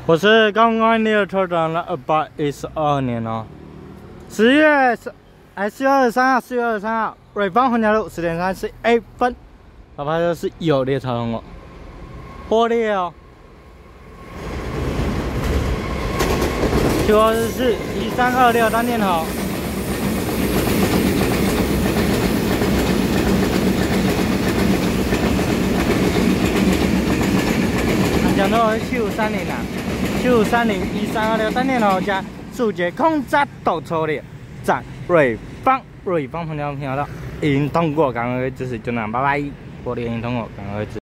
我是刚刚列车长的212年哦，10月23号，瑞芳红桥路10点31分，老牌车是有列车通过，破裂哦。924是1326单电头。 讲到7530啦，75301326单电头加速捷空扎倒车列，在瑞芳红桥平交道已经通过，赶快支持就那，拜拜，玻璃已经通过，赶快支持。